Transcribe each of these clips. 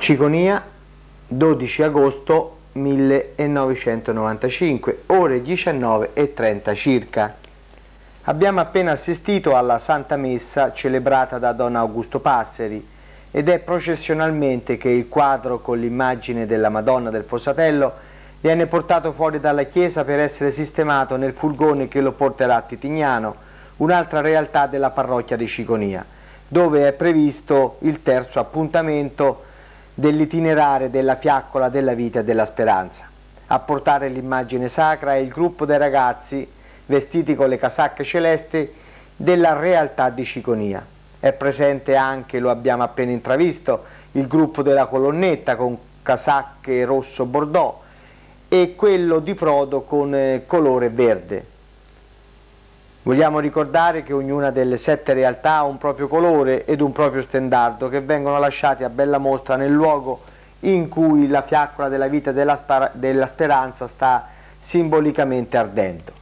Ciconia, 12 agosto 1995, ore 19:30 circa. Abbiamo appena assistito alla Santa Messa celebrata da Don Augusto Passeri ed è processionalmente che il quadro con l'immagine della Madonna del Fossatello viene portato fuori dalla chiesa per essere sistemato nel furgone che lo porterà a Titignano, un'altra realtà della parrocchia di Ciconia, dove è previsto il terzo appuntamento dell'itinerare della fiaccola della vita e della speranza. A portare l'immagine sacra è il gruppo dei ragazzi vestiti con le casacche celesti della realtà di Ciconia. È presente anche, lo abbiamo appena intravisto, il gruppo della colonnetta con casacche rosso bordeaux e quello di Prodo con colore verde. Vogliamo ricordare che ognuna delle 7 realtà ha un proprio colore ed un proprio stendardo che vengono lasciati a bella mostra nel luogo in cui la fiaccola della vita e della speranza sta simbolicamente ardendo.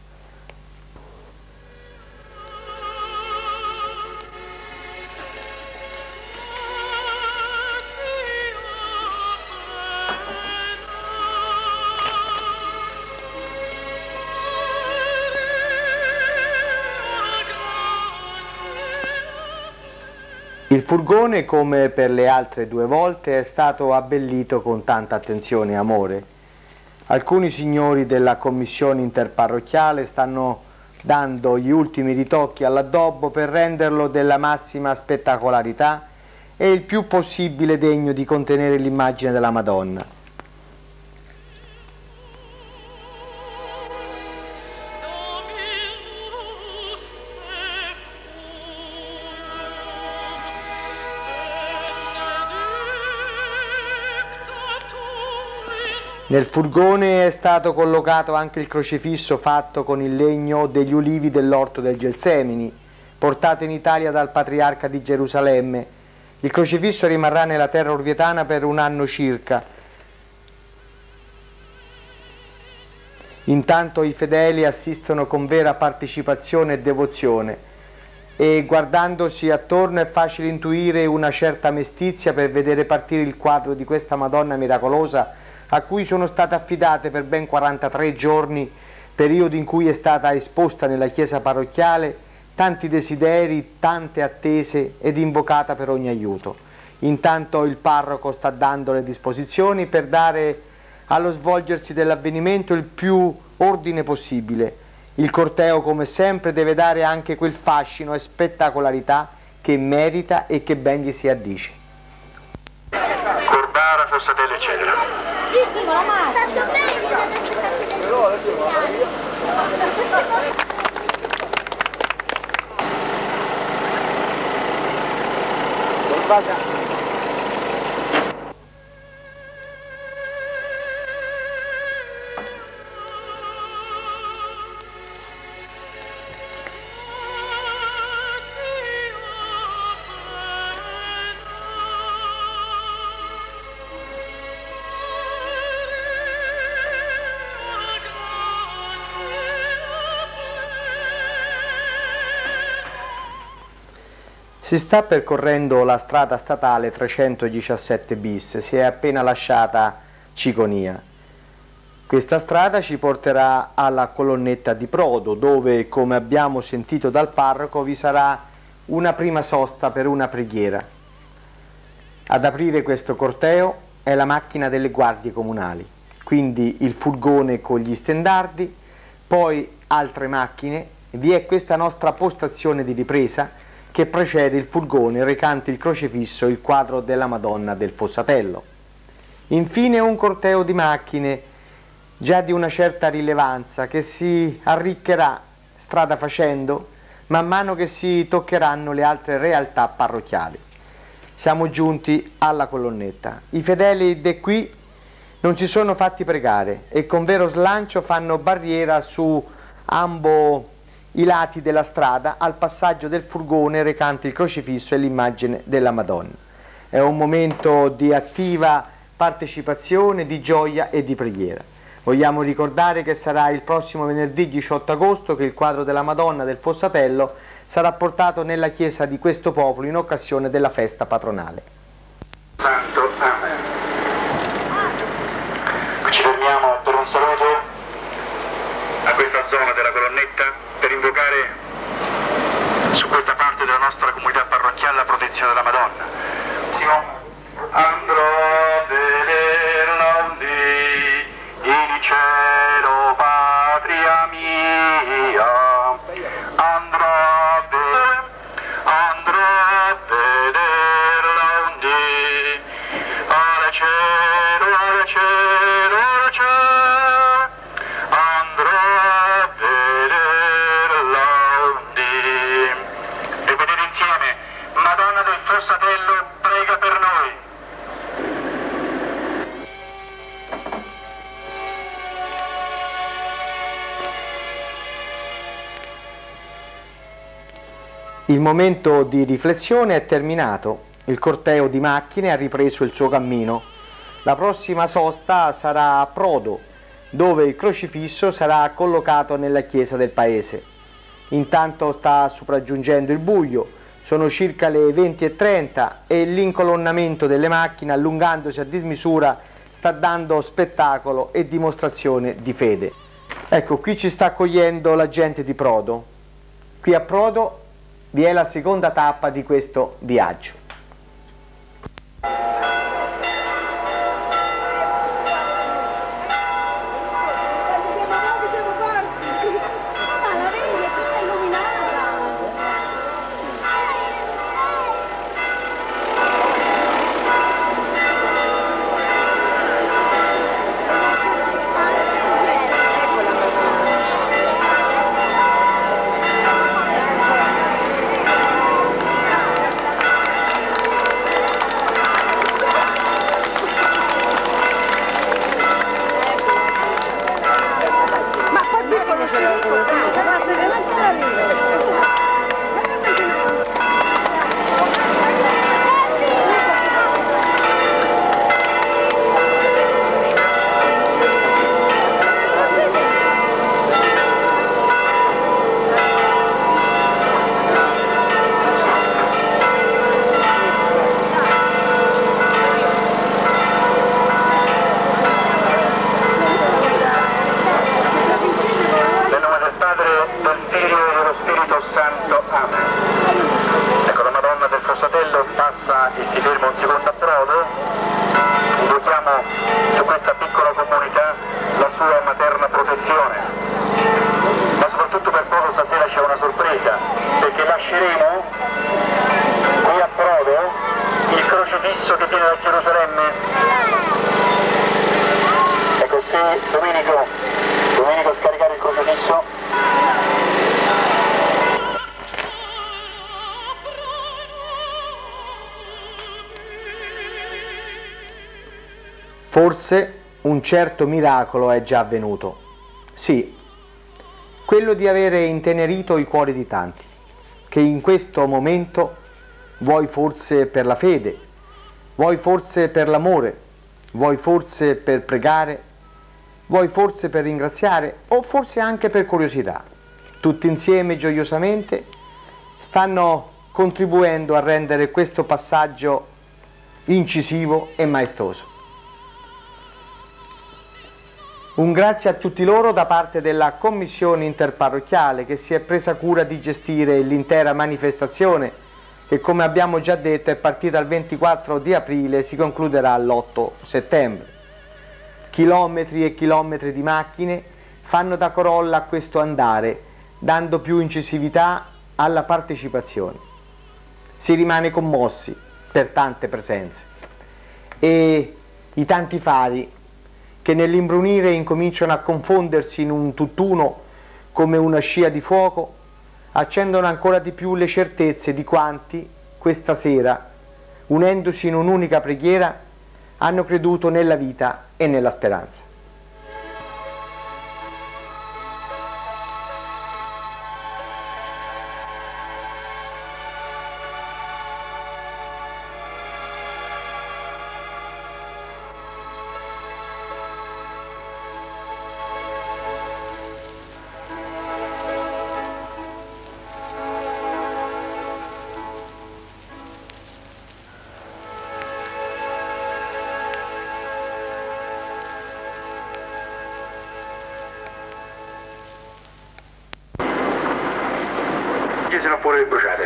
Il furgone, come per le altre 2 volte, è stato abbellito con tanta attenzione e amore. Alcuni signori della commissione interparrocchiale stanno dando gli ultimi ritocchi all'addobbo per renderlo della massima spettacolarità e il più possibile degno di contenere l'immagine della Madonna. Nel furgone è stato collocato anche il crocifisso fatto con il legno degli ulivi dell'orto del Gelsemini, portato in Italia dal patriarca di Gerusalemme. Il crocifisso rimarrà nella terra orvietana per 1 anno circa. Intanto i fedeli assistono con vera partecipazione e devozione e guardandosi attorno è facile intuire una certa mestizia per vedere partire il quadro di questa Madonna miracolosa a cui sono state affidate per ben 43 giorni, periodo in cui è stata esposta nella chiesa parrocchiale, tanti desideri, tante attese ed invocata per ogni aiuto. Intanto il parroco sta dando le disposizioni per dare allo svolgersi dell'avvenimento il più ordine possibile. Il corteo, come sempre, deve dare anche quel fascino e spettacolarità che merita e che ben gli si addice. Corbara, Fossatello, eccetera. Sì, mamma. Tanto bene. Si sta percorrendo la strada statale 317 bis, si è appena lasciata Ciconia. Questa strada ci porterà alla colonnetta di Prodo, dove, come abbiamo sentito dal parroco, vi sarà una prima sosta per una preghiera. Ad aprire questo corteo è la macchina delle guardie comunali, quindi il furgone con gli stendardi, poi altre macchine, vi è questa nostra postazione di ripresa che precede il furgone recante il crocifisso e il quadro della Madonna del Fossatello. Infine un corteo di macchine già di una certa rilevanza che si arriccherà strada facendo man mano che si toccheranno le altre realtà parrocchiali. Siamo giunti alla colonnetta. I fedeli de qui non si sono fatti pregare e con vero slancio fanno barriera su ambo i lati della strada al passaggio del furgone recante il crocifisso e l'immagine della Madonna. È un momento di attiva partecipazione, di gioia e di preghiera. Vogliamo ricordare che sarà il prossimo venerdì 18 agosto che il quadro della Madonna del Fossatello sarà portato nella chiesa di questo popolo in occasione della festa patronale. Santo, amen. Ci fermiamo per un saluto a questa zona della colonnetta per invocare su questa parte della nostra comunità parrocchiale la protezione della Madonna. Andrò a vederla un dì in cielo, patria mia. Andrò a vederla un dì al cielo, al cielo, al cielo. Andrò a vederla un dì. Ripetere insieme: Madonna del Fossatello, prega per noi. Il momento di riflessione è terminato, il corteo di macchine ha ripreso il suo cammino. La prossima sosta sarà a Prodo, dove il crocifisso sarà collocato nella chiesa del paese. Intanto sta sopraggiungendo il buio, sono circa le 20:30 e l'incolonnamento delle macchine, allungandosi a dismisura, sta dando spettacolo e dimostrazione di fede. Ecco, qui ci sta accogliendo la gente di Prodo. Qui a Prodo vi è la seconda tappa di questo viaggio. E si ferma un secondo a Prodo, invochiamo su questa piccola comunità la sua materna protezione, ma soprattutto per poco stasera c'è una sorpresa, perché lasceremo qui a Prodo il crocifisso che viene da Gerusalemme. Ecco, se Domenico scaricare il crocifisso. Forse un certo miracolo è già avvenuto. Sì, quello di avere intenerito i cuori di tanti, che in questo momento, vuoi forse per la fede, vuoi forse per l'amore, vuoi forse per pregare, vuoi forse per ringraziare o forse anche per curiosità, tutti insieme gioiosamente stanno contribuendo a rendere questo passaggio incisivo e maestoso. Un grazie a tutti loro da parte della commissione interparrocchiale che si è presa cura di gestire l'intera manifestazione che, come abbiamo già detto, è partita il 24 di aprile e si concluderà l'8 settembre. Chilometri e chilometri di macchine fanno da corolla a questo andare, dando più incisività alla partecipazione. Si rimane commossi per tante presenze e i tanti fari che nell'imbrunire incominciano a confondersi in un tutt'uno come una scia di fuoco, accendono ancora di più le certezze di quanti questa sera, unendosi in un'unica preghiera, hanno creduto nella vita e nella speranza. fuori le bruciate.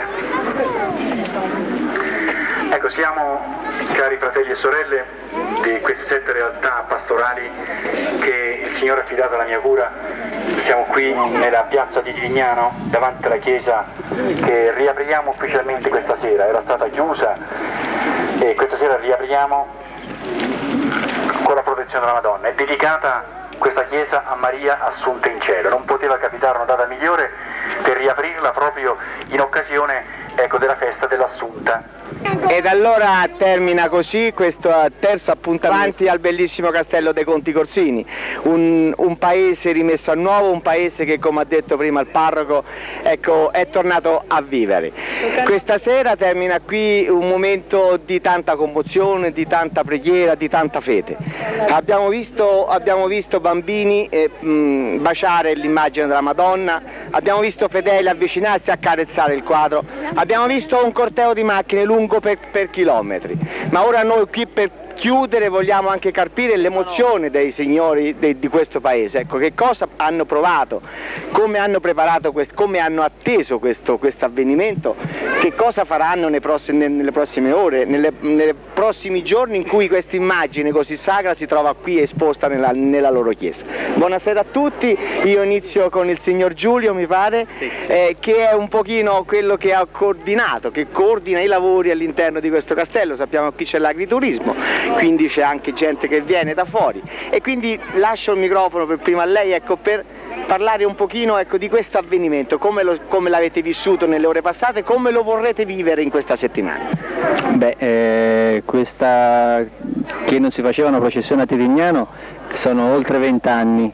Ecco, siamo, cari fratelli e sorelle, di queste 7 realtà pastorali che il Signore ha affidato alla mia cura. Siamo qui nella piazza di Tivignano, davanti alla chiesa che riapriamo ufficialmente questa sera. Era stata chiusa e questa sera riapriamo con la protezione della Madonna. È dedicata questa chiesa a Maria Assunta in cielo. Non poteva capitare una data migliore per riaprirla proprio in occasione, ecco, della festa dell'Assunta. Ed allora termina così questo terzo appuntamento al bellissimo Castello dei Conti Corsini, un paese rimesso a nuovo, un paese che, come ha detto prima il parroco, ecco, è tornato a vivere. Questa sera termina qui un momento di tanta commozione, di tanta preghiera, di tanta fede. Abbiamo visto bambini baciare l'immagine della Madonna, abbiamo visto fedeli avvicinarsi a accarezzare il quadro, abbiamo visto un corteo di macchine lungo per chilometri, ma ora noi qui per chiudere vogliamo anche carpire l'emozione dei signori di questo paese, ecco, che cosa hanno provato, come hanno preparato come hanno atteso questo avvenimento, che cosa faranno nelle prossime ore, nei prossimi giorni in cui questa immagine così sacra si trova qui esposta nella loro chiesa. Buonasera a tutti, io inizio con il signor Giulio, mi pare, sì. Che è un pochino quello che ha coordinato, che coordina i lavori all'interno di questo castello. Sappiamo che qui c'è l'agriturismo, quindi c'è anche gente che viene da fuori, e quindi lascio il microfono per prima a lei, ecco, per parlare un pochino, ecco, di questo avvenimento, come l'avete vissuto nelle ore passate, come lo vorrete vivere in questa settimana. Beh, questa che non si faceva una processione a Titignano sono oltre 20 anni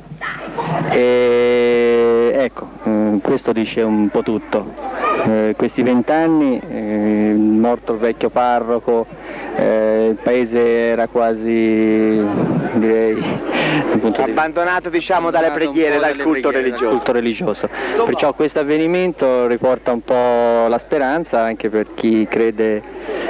e ecco, questo dice un po' tutto. Questi 20 anni, morto il vecchio parroco, il paese era quasi, direi, abbandonato, diciamo, dalle preghiere, dal culto religioso. Perciò questo avvenimento riporta un po' la speranza anche per chi crede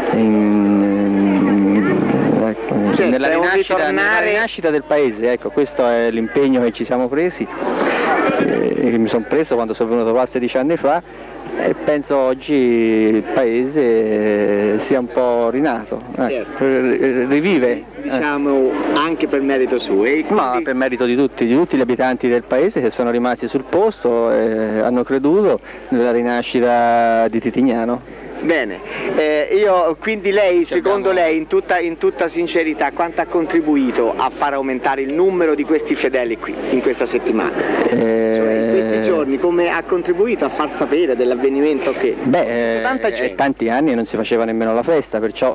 nella rinascita del paese. Ecco, questo è l'impegno che ci siamo presi, che mi sono preso quando sono venuto qua 16 anni fa. E penso oggi il paese sia un po' rinato, certo. Rivive. Diciamo anche per merito suo. Ma per merito di tutti gli abitanti del paese che sono rimasti sul posto e hanno creduto nella rinascita di Titignano. Bene, quindi lei, secondo lei, in tutta sincerità, quanto ha contribuito a far aumentare il numero di questi fedeli qui, in questa settimana? Cioè, in questi giorni, come ha contribuito a far sapere dell'avvenimento che... tanta gente. Tanti anni non si faceva nemmeno la festa, perciò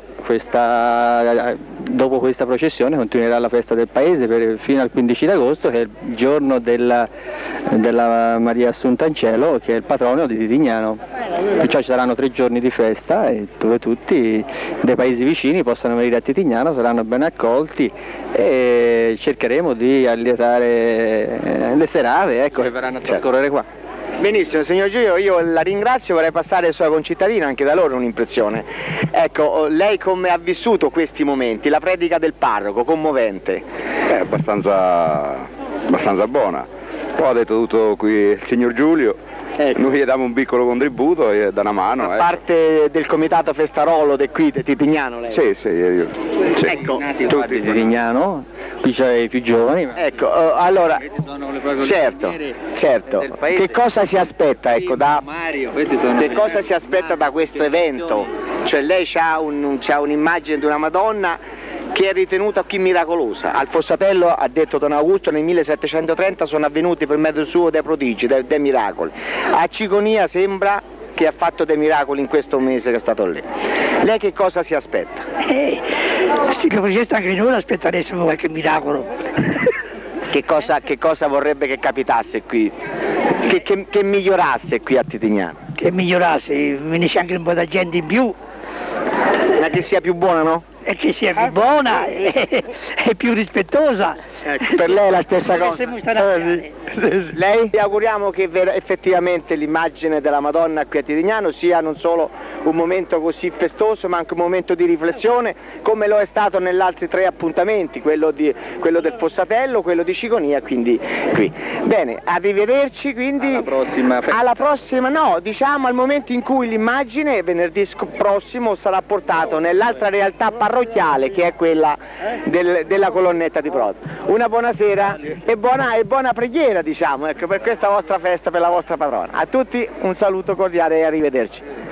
dopo questa processione continuerà la festa del paese fino al 15 d'agosto, che è il giorno della Maria Assunta in cielo, che è il patrono di Titignano. Perciò ci saranno 3 giorni di festa dove tutti dei paesi vicini possano venire a Titignano, saranno ben accolti e cercheremo di allietare le serate, ecco, che verranno a trascorrere qua. Benissimo, signor Giulio, io la ringrazio, vorrei passare ai suoi concittadini, anche da loro un'impressione. Ecco, lei come ha vissuto questi momenti, la predica del parroco, commovente? Abbastanza buona. Poi ha detto tutto qui il signor Giulio. Ecco. Noi gli diamo un piccolo contributo e da una mano. A parte del comitato Festarolo di qui, di Titignano, lei? Sì. Ecco, tutti di Titignano, qui c'è i più giovani. Ecco, allora, certo. Che cosa si aspetta, ecco, che cosa si aspetta da questo evento? Cioè lei ha un'immagine di una Madonna che è ritenuta qui miracolosa. Al Fossatello, ha detto Don Augusto, nel 1730 sono avvenuti per mezzo suo dei prodigi, dei miracoli. A Ciconia sembra che ha fatto dei miracoli in questo mese che è stato lì. Lei che cosa si aspetta? Se lo facesse anche noi aspetteressimo qualche miracolo. Che cosa vorrebbe che capitasse qui? Che migliorasse qui a Titignano? Che migliorasse, venisse anche un po' di gente in più. Ma che sia più buona, no? E che sia più buona e più rispettosa Ecco, per lei è la stessa cosa. Sì. Lei? Ti auguriamo che effettivamente l'immagine della Madonna qui a Titignano sia non solo un momento così festoso ma anche un momento di riflessione come lo è stato negli altri 3 appuntamenti, quello del Fossatello, quello di Ciconia, quindi qui. Bene, arrivederci quindi. Alla prossima no, diciamo al momento in cui l'immagine venerdì prossimo sarà portato nell'altra realtà parrocchiale che è quella della colonnetta di Prodo. Una buona sera e buona preghiera, diciamo, ecco, per questa vostra festa, per la vostra patrona. A tutti un saluto cordiale e arrivederci.